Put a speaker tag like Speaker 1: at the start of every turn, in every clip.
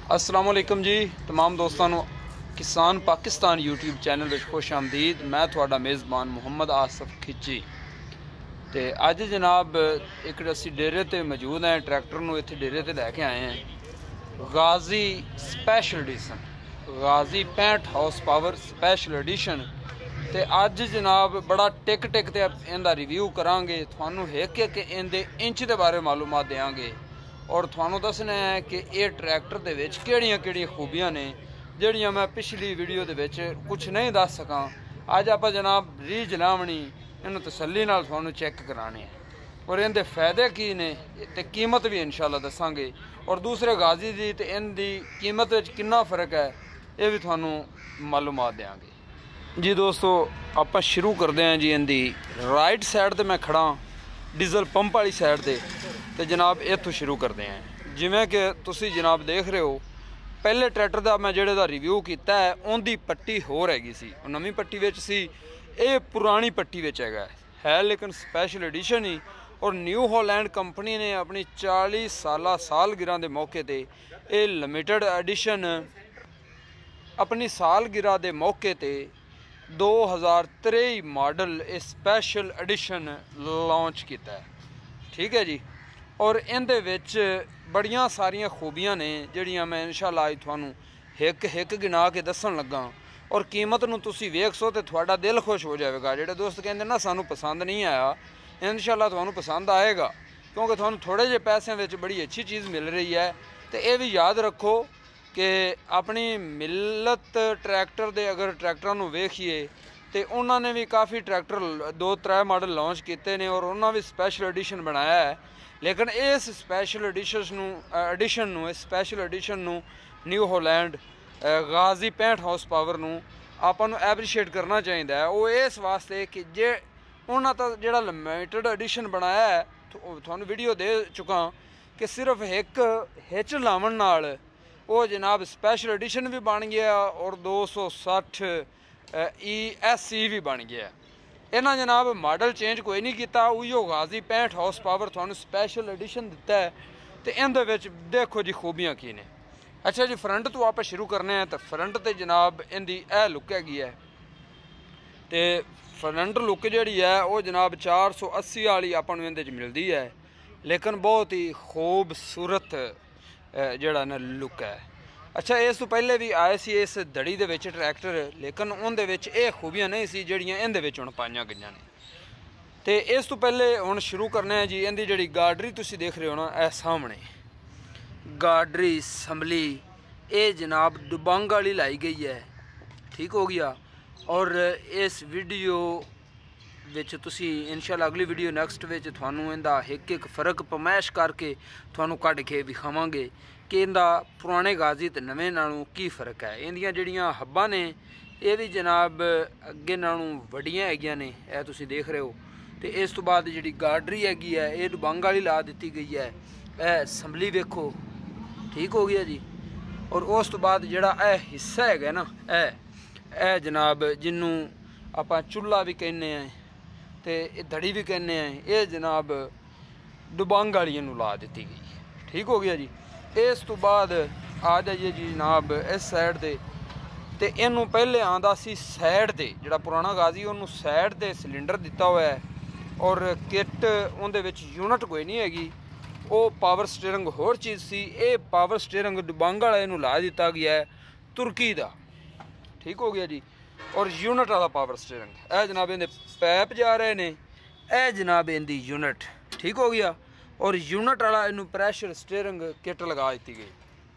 Speaker 1: अस्सलाम वालेकुम जी तमाम दोस्तों ਨੂੰ किसान पाकिस्तान यूट्यूब चैनल ਵਿੱਚ खुश आमदीद। मैं ਤੁਹਾਡਾ मेज़बान मुहम्मद आसफ खिची ਤੇ ਅੱਜ जनाब एक ਅਸੀਂ डेरे ਤੇ मौजूद हैं। ट्रैक्टर ਨੂੰ ਇੱਥੇ डेरे ਤੇ ਲੈ ਕੇ ਆਏ हैं। Ghazi special edition Ghazi 65 house power special edition ਤੇ ਅੱਜ जनाब बड़ा टिक टिक ਤੇ ਇਹਦਾ ਰਿਵਿਊ ਕਰਾਂਗੇ। ਤੁਹਾਨੂੰ ਇੱਕ ਇੱਕ ਇਹਦੇ ਇੰਚ ਦੇ ਬਾਰੇ ਮਾਲੂਮਾਤ ਦੇਵਾਂਗੇ और थानू दसना है कि ये ट्रैक्टर दे विच किहड़ियां खूबियां ने जिहड़ियां मैं पिछली वीडियो दे विच कुछ नहीं दस सकां। अज आपां जनाब रीझ लावणी इन्हूं तसल्ली नाल थानू चेक कराने और इहदे फायदे की ने ते कीमत भी इंशाअल्लाह दसांगे और दूसरे गाजी दी ते इहदी कीमत विच कितना फर्क है ये भी थानू मालूमात देंगे जी। दोस्तों आपां शुरू करदे हां जी। इहदी राइट साइड ते मैं खड़ा डीजल पंप वाली साइड ते तो जनाब इत्थों शुरू करते हैं। जिमें कि तुसी जनाब देख रहे हो पहले ट्रैक्टर का मैं जेड़े दा रिव्यू किया है उनकी पट्टी होर हैगी सी, नवीं पट्टी विच सी, ये पुरानी पट्टी विच है लेकिन स्पैशल एडिशन ही। और न्यू हॉलैंड कंपनी ने अपनी 40 सालगिरह के मौके पर ये लिमिटेड एडिशन अपनी सालगिरह के मौके पर 2023 मॉडल ये स्पैशल एडिशन लॉन्च किया है। ठीक है जी। और इहदे विच बड़ियां सारियां खूबियां ने जिहड़ियां मैं इंशाअल्लाह अज तुहानू हिक हिक गिना के दसन लगा और कीमत नूं तुसीं वेख सो तो तुहाडा दिल खुश हो जाएगा। जिहड़े दोस्त कहंदे ना सानू पसंद नहीं आया, इंशाअल्लाह तुहानू पसंद आएगा क्योंकि तुहानू थोड़े जे पैसों विच बड़ी अच्छी चीज़ मिल रही है। तो यह भी याद रखो कि अपनी मिलत ट्रैक्टर दे अगर ट्रैक्टरां नूं वेखीए तो उन्होंने भी काफ़ी ट्रैक्टर 2-3 मॉडल लॉन्च किए हैं और उन्होंने भी स्पैशल एडिशन बनाया है। लेकिन इस special special edition New Holland Ghazi 65 house power आपां नूं एप्रीशिएट करना चाहिए है। वो इस वास्ते कि जे उन्होंने तो जो लिमिटेड एडिशन बनाया है तुहानूं वीडियो दे चुका कि सिर्फ एक हिच लावन नाल वो जनाब स्पैशल एडिशन भी बन गया और 260 ESC भी बन गया। इन्हें जनाब मॉडल चेंज कोई नहीं किया, उहियो गाजी 65 हाउस पावर थानू स्पैशल एडिशन दिता है। तो इहदे देखो जी खूबियां की ने। अच्छा जी फ्रंट तो आप शुरू करने हैं तो फ्रंट तो जनाब इनकी यह लुक हैगी है। तो फ्रंट लुक जी है वो जनाब 480 वाली आपां नूं इहदे च मिलती है, लेकिन बहुत ही खूबसूरत जिहड़ा ना लुक है। अच्छा इस तो पहले भी आए सी इस दड़ी दे विच ट्रैक्टर, लेकिन उनदे विच ये खूबियां नहीं सी जिहड़ियां इहदे विच हुण पाईयां गईयां ने। तो इस तो पहले हुण शुरू करने हैं जी इहदी जिहड़ी गाडरी तुसीं देख रहे हो ना ए सामने गाडरी संभली ये जनाब दुबंग वाली लाई गई है। ठीक हो गया। और इस वीडियो विच तुसीं इंशाअल्लाह अगली वीडियो नैक्सट विच तुहानूं इहदा एक एक फर्क पमैश करके तुहानूं कढ के विखावांगे कि इहदा पुराने गाजी ते नवें नालों की फ़र्क है। इहदियां जिहड़ियां हब्बां ने ये भी जनाब अगे नालों वड्डियां हैगियां ने, यह तुसीं देख रहे हो। तो इस तो बाद जिहड़ी गाडरी हैगी है ये दुबंग वाली ला दी गई है। यह संभली वेखो। ठीक हो गया जी। और उस तो बाद जिहड़ा यह हिस्सा हैगा ना यह जनाब जिन्हों आपां चुल्हा भी कहने हैं तो दड़ी भी कहने हैं, ये जनाब दुबंग वाली नूं ला दी गई। ठीक हो गया जी। इस तो बाद आ जाइए जी जनाब इस साइड ते तो इनू पहले आंदा सी साइड ते जिहड़ा पुराना गाजी उन्होंने साइड ते सिलेंडर दिता हुआ है और किट उहदे विच यूनिट कोई नहीं हैगी। वो पावर स्टीयरिंग होर चीज़ सी, ये पावर स्टीयरिंग दुबंग वाले नूं ला दिता गया है तुर्की का। ठीक हो गया जी। और यूनिट वाला पावर स्टीयरिंग यह जनाब इहदे पैप जा रहे हैं, यह जनाब इहदी यूनिट। ठीक हो गया। और यूनिट वाला इनू प्रैशर स्टीयरिंग किट लगा दी गई।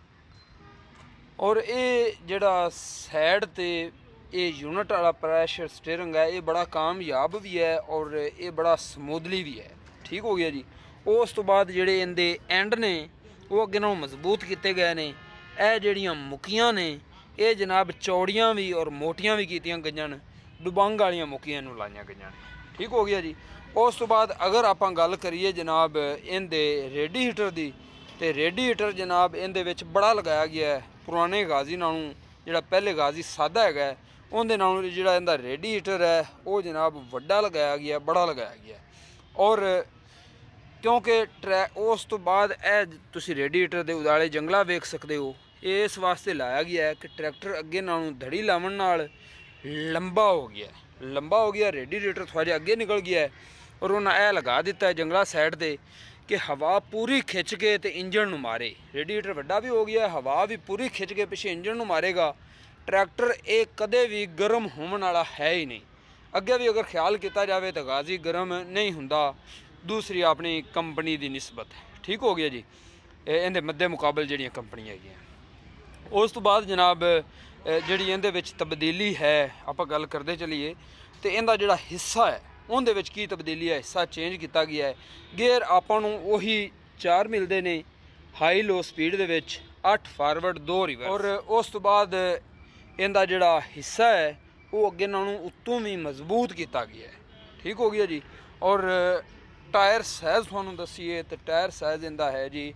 Speaker 1: और ये जिहड़ा साइड ते ये यूनिट वाला प्रैशर स्टीयरिंग है ये बड़ा कामयाब भी है और ये बड़ा समूदली भी है। ठीक हो गया जी। उस तो बाद जिहड़े इहदे एंड ने वो अगे नालों मजबूत किए गए हैं। यह जिहड़ियां मुक्कियां ने ये जनाब चौड़ियां भी और मोटियां भी कीतियां गईयां ने, दुबंग वालियां मुक्कियां नूं लाईयां गईयां ने। ठीक हो गया जी। उस तो बाद अगर आपां गल करिए जनाब इहदे रेडीहीटर की तो रेडीहीटर जनाब इहदे विच बड़ा लगाया गया है। पुराने गाजी नालों जिहड़ा पहले गाजी सादा है उहदे नालों जिहड़ा इहदा रेडीहीटर है वो जनाब वड्डा लगाया गया, बड़ा लगाया गया। और क्योंकि उस तो बाद तुसी रेडीएटर के उदाले जंगला वेख सकते हो, इस वास्ते लाया गया है कि ट्रैक्टर अगे नालों धड़ी लावन नाल लंबा हो गया, रेडिएटर थोड़ा अगे निकल गया है। और उन्हें यह लगा दिता है जंगला साइड से कि हवा पूरी खिंच के तो इंजन नूं मारे। रेडिएटर वड्डा भी हो गया, हवा भी पूरी खिंच के पिछे इंजन नूं मारेगा। ट्रैक्टर एक कदे भी गर्म होने वाला है ही नहीं। अगे भी अगर ख्याल किया जाए तो गाजी गर्म नहीं हुंदा दूसरी अपनी कंपनी की निस्बत। ठीक हो गया जी, इहदे मद्दे मुकाबले जिहड़ियां कंपनियां हैगियां। उस तो बाद जनाब जिहड़ी इहदे विच तब्दीली है आपां गल करदे चलीए तो इहदा जिहड़ा हिस्सा है उहदे विच की तब्दीली है, हिस्सा चेंज किया गया है। गेयर आपां नूं उही 4 मिलते ने हाई लो स्पीड दे विच 8 फॉरवर्ड 2 रिवर्स। और उस तो बाद इहदा जिहड़ा हिस्सा है वो अगे नालों उत्तों भी मजबूत किया गया है। ठीक हो गया जी। और टायर साइज़ तुहानूं दसीए तो टायर साइज़ इहदा है जी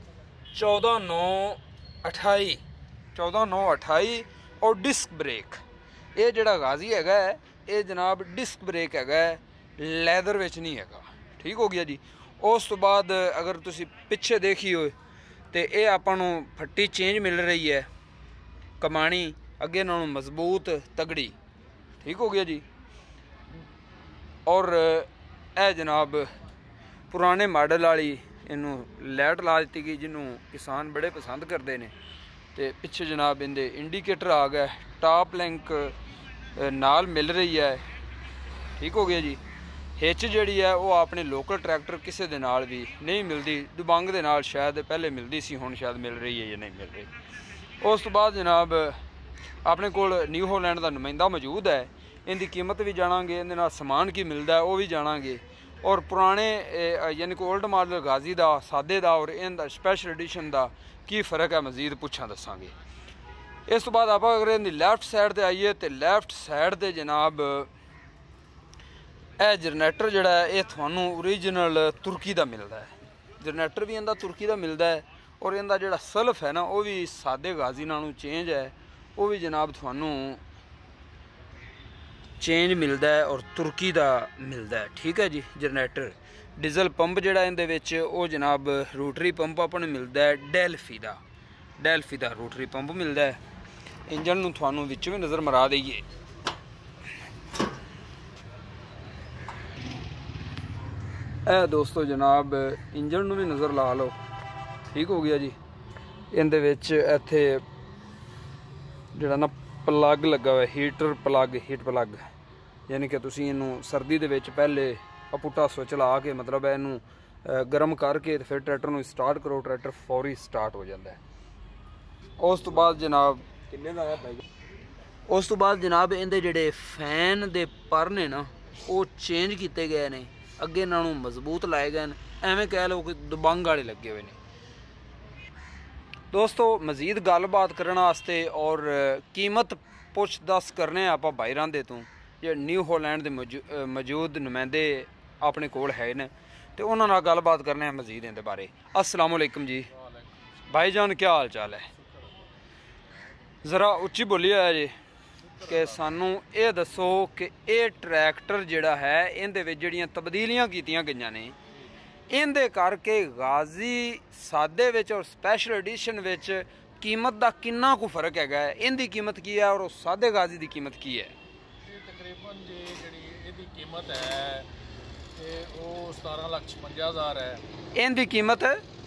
Speaker 1: 14/9/28 और डिस्क ब्रेक। ये जिहड़ा गाजी हैगा है ये जनाब डिस्क ब्रेक हैगा, लैदर विच नहीं हैगा। ठीक हो गया जी। उस तो बाद अगर तुसी पिछे देखी हो तो ये आपां नूं फट्टी चेंज मिल रही है, कमानी अगे नालों मजबूत तगड़ी। ठीक हो गया जी। और यह जनाब पुराने मॉडल वाली इनू लाइट ला दी गई जिन्हों किसान बड़े पसंद करते हैं। तो पिछे जनाब इनके इंडिकेटर आ गया, टॉप लिंक नाल मिल रही है। ठीक हो गया जी। हिच जिहड़ी है वो अपने लोकल ट्रैक्टर किसी दे नाल भी नहीं मिलती, दुबंग दे नाल शायद पहले मिलती सी, हुण शायद मिल रही है या नहीं मिल रही। उस तो बाद जनाब अपने कोल न्यू होलैंड का नुमाइंदा मौजूद है, इनकी कीमत भी जानांगे, इहदे नाल समान की मिलता है वो भी जानांगे। और पुराने यानी कि ओल्ड मॉडल गाजी का सादे का और इनका स्पैशल एडिशन का की फ़र्क है मजीद पुछां दसांगे। इस तो बाद आप अगर इनकी लैफ्ट साइड पर आइए तो लैफ्ट साइड पर जनाब यह जनरेटर जोड़ा है ये थानू ओरिजिनल तुर्की का मिलता है। जनरेटर भी इनका तुर्की का मिलता है और इनका जोड़ा सल्फ है ना वो भी सादे गाजी नालों चेंज है, वो भी जनाब थानू चेंज मिलता है और तुर्की का मिलता है। ठीक है जी। जनरेटर डीजल पंप जोड़ा इहदे विच वो जनाब रोटरी पंप अपन मिलता है डेल्फी का रोटरी पंप मिलता है। इंजन नूं थानू विच भी नज़र मरा दईए। ए दोस्तों जनाब इंजन नूं भी नज़र ला लो। ठीक हो गया जी। इहदे विच इत्थे जिहड़ा ना प्लग लगा हुआ हीट प्लग यानी कि तुसीं इनू सर्दी दे विच पहले पुट्ठा स्विच ला के मतलब इनू गर्म करके फिर ट्रैक्टर नूं स्टार्ट करो, ट्रैक्टर फौरी स्टार्ट हो जाता है। उस तो बाद जनाब इहदे जिहड़े फैन दे पर ने ना वो चेंज किए गए ने, अगे नालों मजबूत लाए गए हैं, एवें कह लो कि दबंग वाले लगे हुए हैं। दोस्तों मजीद गलबात करने वास्ते और कीमत पुछ दस करने आप बाहर दे तो जो न्यू होलैंड के मौजूद नुमाइंदे अपने कोल है न तो उन्होंने गलबात करने हैं मजीद इहदे बारे। अस्सलाम वालेकुम जी भाईजान, क्या हाल चाल है? ज़रा उच्ची बोली है जी कि सानू ये दसो कि ये ट्रैक्टर जिहड़ा है इहदे विच जिहड़ियां तब्दीलियां कीतियां गईयां ने इहदे करके गाजी सादे विच और स्पैशल एडिशन विच कीमत का कितना को फर्क है? इनकी कीमत की है और सादे गाजी की कीमत की है?
Speaker 2: तकरीबन जी जी कीमत है वो 17,56,000 है।
Speaker 1: इनकी कीमत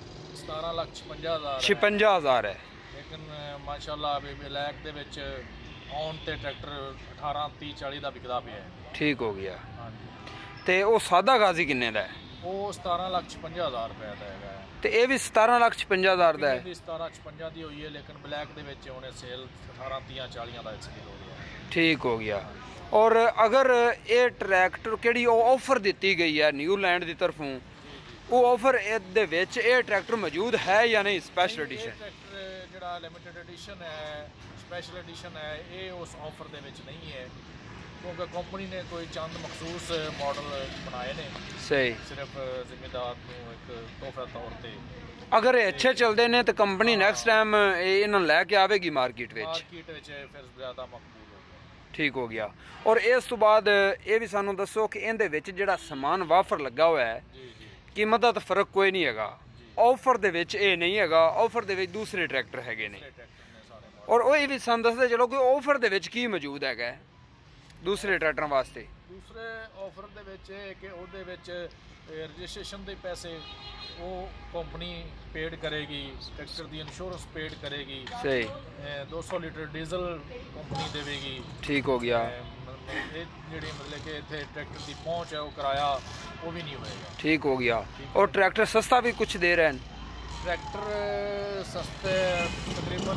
Speaker 2: 17,56,000
Speaker 1: है।
Speaker 2: लेकिन माशाल्लाह अभी ब्लैक दे विच ऑन ते ट्रैक्टर 18, 30, 40 का बिकदा पिया है।
Speaker 1: ठीक हो गया।
Speaker 2: हाँ जी।
Speaker 1: ते वो सादा गाजी किन्ने दा है?
Speaker 2: वो 17,56,000 रुपए का है।
Speaker 1: ते ये भी 17,56,000 दा है?
Speaker 2: 17,56,000 दी हुई है लेकिन ब्लैक दे विच हुणे सेल 18, 30, 40 दा सेल हो रहा है।
Speaker 1: ठीक हो गया। और अगर ये ट्रैक्टर केड़ी ऑफर दी गई है न्यूलैंड की तरफों, वो ऑफर ये ट्रैक्टर मौजूद है या नहीं? स्पैशल एडिशन
Speaker 2: ट्रैक्टर जिहड़ा लिमिटेड एडिशन है, स्पैशल एडिशन है, ये उस ऑफर दे विच नहीं है क्योंकि कंपनी ने कोई चंद मखसूस मॉडल बनाए ने।
Speaker 1: सही।
Speaker 2: सिर्फ जिम्मेदार को एक तोहफा तौर पे
Speaker 1: अगर अच्छे चलते हैं तो कंपनी नैक्सट टाइम इन्होंने लैके आएगी मार्केट फिर
Speaker 2: ज़्यादा मकबूल होगा।
Speaker 1: ठीक हो गया। और इस तो बाद ये भी सानू दसो कि इहदे विच जिहड़ा समान वाफर लगा हुआ है कीमत का तो फर्क कोई नहीं है? ਆਫਰ ਦੇ ਵਿੱਚ ਇਹ ਨਹੀਂ ਹੈਗਾ, ਆਫਰ ਦੇ ਵਿੱਚ ਦੂਸਰੇ ਟਰੈਕਟਰ ਹੈਗੇ ਨੇ।
Speaker 2: ਟਰੈਕਟਰ ਨੇ ਸਾਰੇ model।
Speaker 1: ਔਰ ਉਹ ਇਹ ਵੀ ਸਾਨੂੰ ਦੱਸਦੇ ਚਲੋ ਕਿ ਆਫਰ ਦੇ ਵਿੱਚ ਕੀ ਮੌਜੂਦ ਹੈਗਾ ਦੂਸਰੇ ਟਰੈਕਟਰਾਂ ਵਾਸਤੇ।
Speaker 2: ਦੂਸਰੇ ਆਫਰ ਦੇ ਵਿੱਚ ਇਹ ਕਿ ਉਹਦੇ ਵਿੱਚ ਰਜਿਸਟ੍ਰੇਸ਼ਨ ਦੇ ਪੈਸੇ ਉਹ ਕੰਪਨੀ ਪੇਡ ਕਰੇਗੀ, ਟਰੈਕਟਰ ਦੀ ਇੰਸ਼ੋਰੈਂਸ ਪੇਡ ਕਰੇਗੀ,
Speaker 1: ਸਹੀ
Speaker 2: 200 ਲੀਟਰ ਡੀਜ਼ਲ ਕੰਪਨੀ ਦੇਵੇਗੀ।
Speaker 1: ਠੀਕ ਹੋ ਗਿਆ।
Speaker 2: ਇਹ ਜਿਹੜੀ ਮਤਲਬ ਕਿ ਇੱਥੇ ਟਰੈਕਟਰ ਦੀ ਪਹੁੰਚ ਹੈ ਉਹ ਕਿਰਾਇਆ ਉਹ ਵੀ ਨਹੀਂ ਹੋਏਗਾ।
Speaker 1: ਠੀਕ ਹੋ ਗਿਆ। और ट्रैक्टर सस्ता भी कुछ दे रहे हैं?
Speaker 2: ट्रैक्टर सस्ते तकरीबन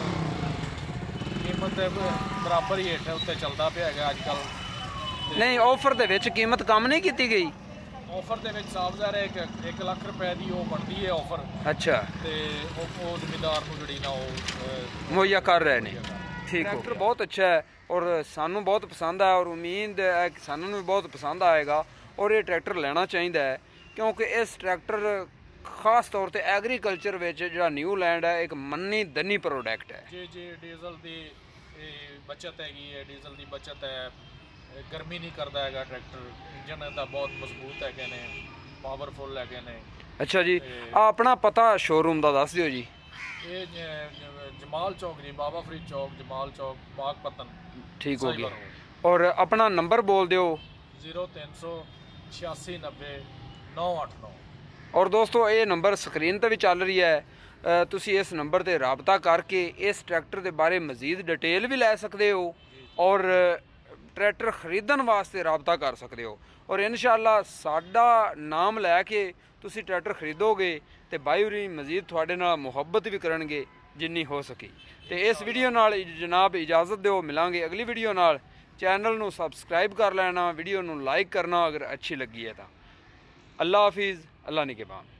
Speaker 2: कीमत बराबर ही हेठ उत्ते चलता पिया है अजकल।
Speaker 1: नहीं ऑफर ਦੇ ਵਿੱਚ ਕੀਮਤ ਕਮ ਨਹੀਂ ਕੀਤੀ ਗਈ?
Speaker 2: ਆਫਰ ਦੇ ਵਿੱਚ ਸਾਫ ਜ਼ਾਹਿਰ ਹੈ 1 ਲੱਖ ਰੁਪਏ ਦੀ ਉਹ ਬਣਦੀ ਹੈ ਆਫਰ।
Speaker 1: ਅੱਛਾ।
Speaker 2: ਤੇ ਉਹ ਜ਼ਿਮੀਦਾਰ ਨੂੰ ਜਿਹੜੀ ਨਾ ਉਹ
Speaker 1: ਮੁਹੱਈਆ ਕਰ ਰਹੇ ਨੇ। ਠੀਕ ਹੋ ਗਿਆ। ਬਹੁਤ ਅੱਛਾ ਹੈ ਔਰ ਸਾਨੂੰ ਬਹੁਤ ਪਸੰਦ ਆਇਆ ਔਰ ਉਮੀਦ ਹੈ ਕਿ ਸਾਨੂੰ ਵੀ ਬਹੁਤ ਪਸੰਦ ਆਏਗਾ ਔਰ ਇਹ ਟਰੈਕਟਰ ਲੈਣਾ ਚਾਹੀਦਾ ਹੈ ਕਿਉਂਕਿ ਇਸ ਟਰੈਕਟਰ ਖਾਸ ਤੌਰ ਤੇ ਐਗਰੀਕਲਚਰ ਵਿੱਚ ਜਿਹੜਾ ਨਿਊ ਲੈਂਡ ਹੈ ਇੱਕ ਮੰਨੀ ਦਨੀ ਪ੍ਰੋਡਕਟ ਹੈ।
Speaker 2: ਜੀ ਡੀਜ਼ਲ ਦੀ ਬਚਤ ਹੈਗੀ ਹੈ, ਡੀਜ਼ਲ ਦੀ ਬਚਤ ਹੈ, ਗਰਮੀ ਨਹੀਂ ਕਰਦਾ ਹੈਗਾ ਟਰੈਕਟਰ, ਇੰਜਨ ਦਾ ਬਹੁਤ ਮਜ਼ਬੂਤ ਹੈਗੇ ਨੇ, ਪਾਵਰਫੁਲ ਹੈਗੇ ਨੇ।
Speaker 1: ਅੱਛਾ ਜੀ, ਆਪਣਾ ਪਤਾ ਸ਼ੋਰੂਮ ਦਾ ਦੱਸ ਦਿਓ ਜੀ।
Speaker 2: ਇਹ ਜਮਾਲ ਚੌਕ ਜੀ, ਬਾਬਾ ਫਰੀਦ ਚੌਕ, ਜਮਾਲ ਚੌਕ, ਬਾਗਪਤਨ।
Speaker 1: ਠੀਕ ਹੋ ਗਿਆ। ਔਰ ਆਪਣਾ ਨੰਬਰ ਬੋਲ ਦਿਓ।
Speaker 2: 0300 86 90 989।
Speaker 1: ਔਰ ਦੋਸਤੋ ਇਹ ਨੰਬਰ ਸਕਰੀਨ ਤੇ ਵੀ ਚੱਲ ਰਹੀ ਹੈ, ਤੁਸੀਂ ਇਸ ਨੰਬਰ ਤੇ ਰਾਬਤਾ ਕਰਕੇ ਇਸ ਟਰੈਕਟਰ ਦੇ ਬਾਰੇ ਮਜ਼ੀਦ ਡਿਟੇਲ ਵੀ ਲੈ ਸਕਦੇ ਹੋ ਔਰ ਟਰੈਕਟਰ ਖਰੀਦਣ ਵਾਸਤੇ ਰਾਬਤਾ ਕਰ ਸਕਦੇ ਹੋ ਔਰ ਇਨਸ਼ਾਅੱਲਾ ਸਾਡਾ ਨਾਮ ਲੈ ਕੇ ਤੁਸੀਂ ਟਰੈਕਟਰ ਖਰੀਦੋਗੇ ਤੇ ਬਾਈ ਹੋਰੀ ਮਜ਼ੀਦ ਤੁਹਾਡੇ ਨਾਲ ਮੁਹੱਬਤ ਵੀ ਕਰਨਗੇ ਜਿੰਨੀ ਹੋ ਸਕੀ। ਤੇ ਇਸ ਵੀਡੀਓ ਨਾਲ ਜਨਾਬ ਇਜਾਜ਼ਤ ਦਿਓ, ਮਿਲਾਂਗੇ ਅਗਲੀ ਵੀਡੀਓ ਨਾਲ। ਚੈਨਲ ਨੂੰ ਸਬਸਕ੍ਰਾइब कर लेना, वीडियो ਨੂੰ लाइक करना अगर अच्छी लगी है तो। अल्लाह हाफिज़, अल्लाह निगहबान।